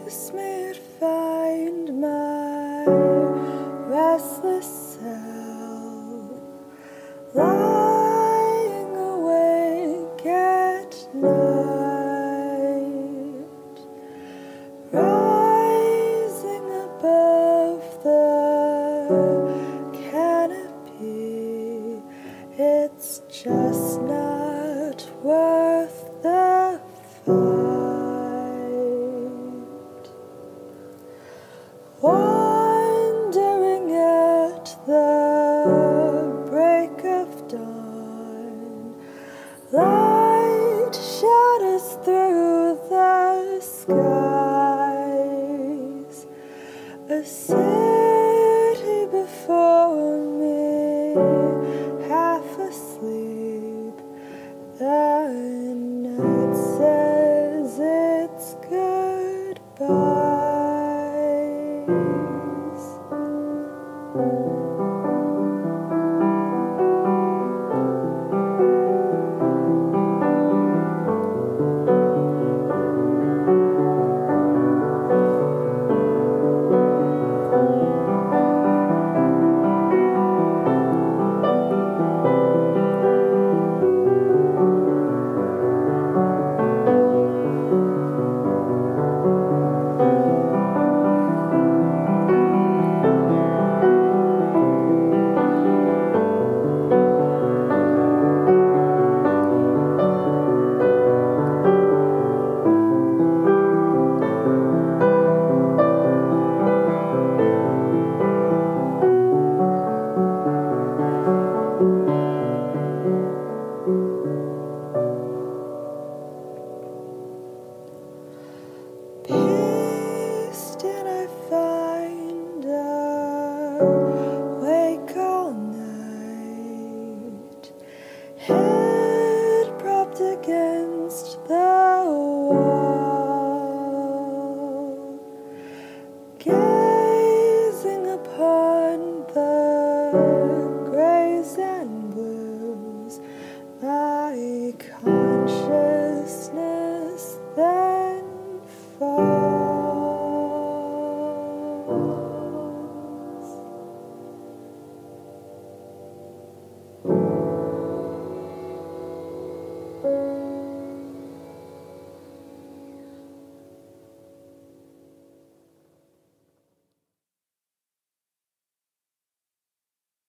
kiss me to find my restless self lying awake at night, rising above the canopy. It's just not worth the fight. Wandering at the break of dawn, light shatters through the skies. A city before me, half asleep. The night says its goodbyes. Peace did I find awake all night, head propped against the wall, gazing upon the grays and blues. My conscience